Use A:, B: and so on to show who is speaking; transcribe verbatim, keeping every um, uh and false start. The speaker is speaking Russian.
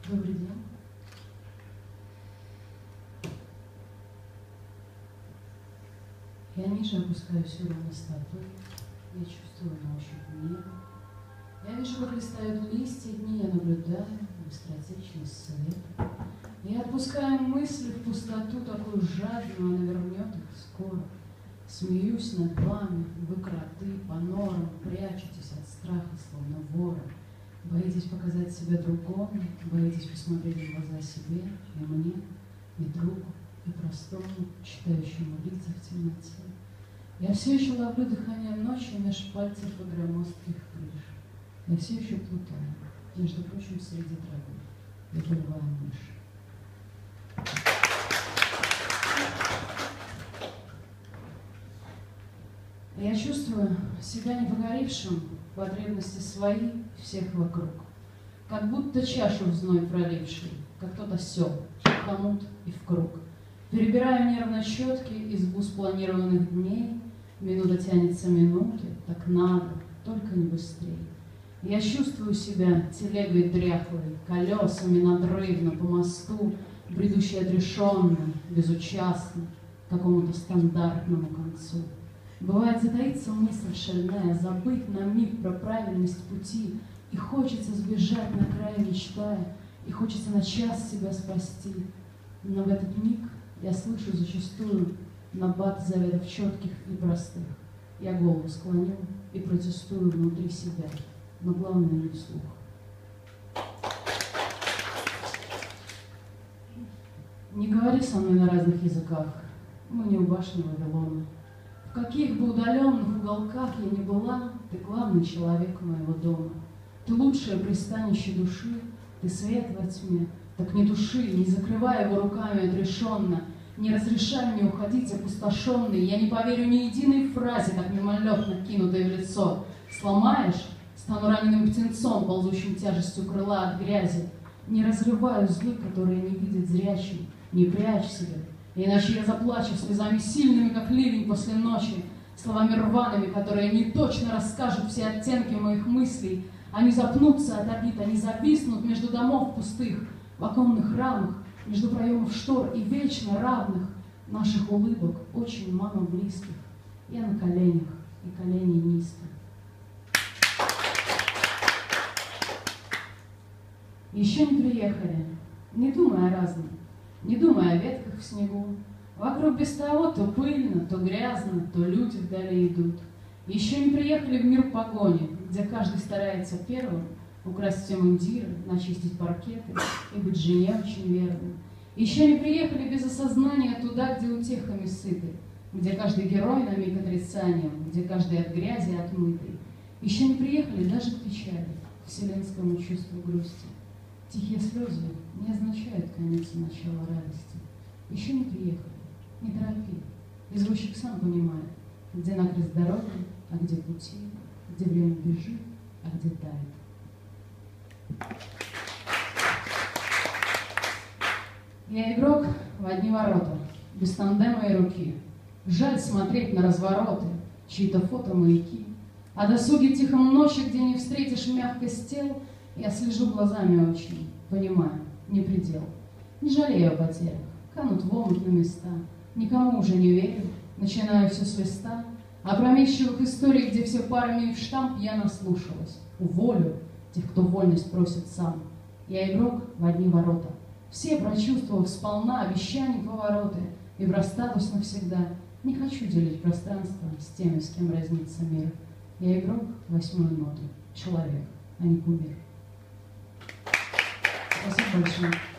A: Добрый день. Я ниже опускаюсь ровно стопы, я чувствую на ощупь небо. Я вижу, как листают листья дни, я наблюдаю быстротечность света. Я отпускаю мысли в пустоту, такую жадную, она вернет их скоро. Смеюсь над вами, вы кроты, по норам, прячетесь от страха, словно вора. Боитесь показать себя другому, боитесь посмотреть в глаза себе и мне, и другу, и простому, читающему лица в темноте. Я все еще ловлю дыхание ночи меж пальцев и громоздких крыш. Я все еще плутаю, между прочим, среди травы. Я полевая мышь. Я чувствую себя не погоревшим, потребности свои всех вокруг. Как будто чашу в зной проливший, как кто-то сел, хомут и в круг. Перебираю нервно щетки, избу спланированных дней. Минута тянется минуты, так надо, только не быстрее. Я чувствую себя телегой дряхлой, колесами надрывно по мосту, бредущей отрешенно, безучастно, к какому-то стандартному концу. Бывает, затаится мысль шальная, забыть на миг про правильность пути, и хочется сбежать на край, мечтая, и хочется на час себя спасти. Но в этот миг я слышу зачастую набат заветов четких и простых. Я голову склоню и протестую внутри себя, но главное не вслух. Не говори со мной на разных языках, мы не у башни Вавилона. В каких бы удаленных уголках я ни была, ты главный человек моего дома. Ты лучшее пристанище души, ты свет во тьме. Так не туши, не закрывай его руками отрешенно, не разрешай мне уходить опустошенный. Я не поверю ни единой фразе, так мимолетно кинутой в лицо. Сломаешь, стану раненым птенцом, ползущим тяжестью крыла от грязи. Не разрывай узлы, которые не видит зрячий, не прячь себя. Иначе я заплачу слезами сильными, как ливень после ночи, словами рваными, которые не точно расскажут все оттенки моих мыслей. Они запнутся от обид, они зависнут между домов пустых, в оконных рамах, между проемов штор и вечно равных наших улыбок, очень мало близких. Я на коленях, и колени низко. Еще не приехали, не думая о разном. Не думая о ветках в снегу, вокруг без того то пыльно, то грязно, то люди вдали идут. Еще не приехали в мир погони, где каждый старается первым украсть все мундиры, начистить паркеты и быть жене очень верным. Еще не приехали без осознания туда, где утехами сыты, где каждый герой на миг отрицанием, где каждый от грязи отмытый. Еще не приехали даже к печали, к вселенскому чувству грусти. Тихие слезы не означают конец и начало радости. Еще не приехали, не торопи. Извозчик сам понимает, где накрест дороги, а где пути, где время бежит, а где тает. Я игрок в одни ворота, без тандема и руки. Жаль смотреть на развороты, чьи-то фото-маяки. О досуге тихом ночи, где не встретишь мягкость тел, я слежу глазами очень, понимаю, не предел. Не жалею о потерях, канут в омут на места. Никому уже не верю, начинаю все с листа. О промежчивых историях, где все парами в штамп, я наслушалась. Уволю тех, кто вольность просит сам. Я игрок в одни ворота. Все, прочувствовав сполна обещаний повороты, и в расстатус навсегда, не хочу делить пространство с теми, с кем разнится мир. Я игрок восьмой ноты, человек, а не кумир. Спасибо большое.